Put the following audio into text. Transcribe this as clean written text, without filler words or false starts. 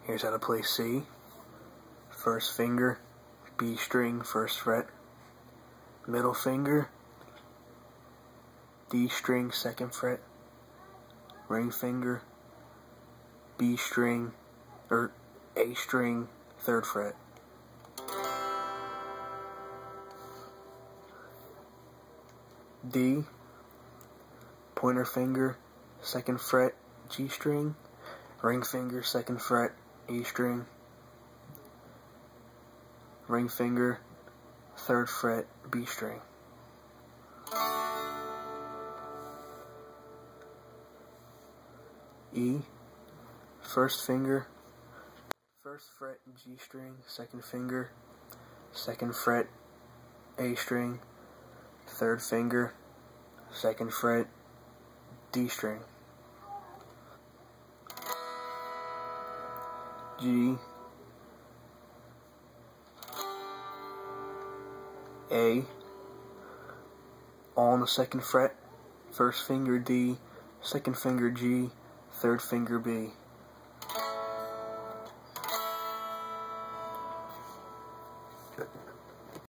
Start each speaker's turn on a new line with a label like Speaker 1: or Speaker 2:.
Speaker 1: Here's how to play C. First finger, B string, first fret. Middle finger, D string, second fret. Ring finger, B string, or A string, third fret. D, pointer finger, second fret, G string. Ring finger, second fret, A string. Ring finger, third fret, B string. E, first finger, first fret, G string, second finger, second fret, A string, third finger, second fret, D string. G, A, all on the second fret, first finger D, second finger G, third finger B.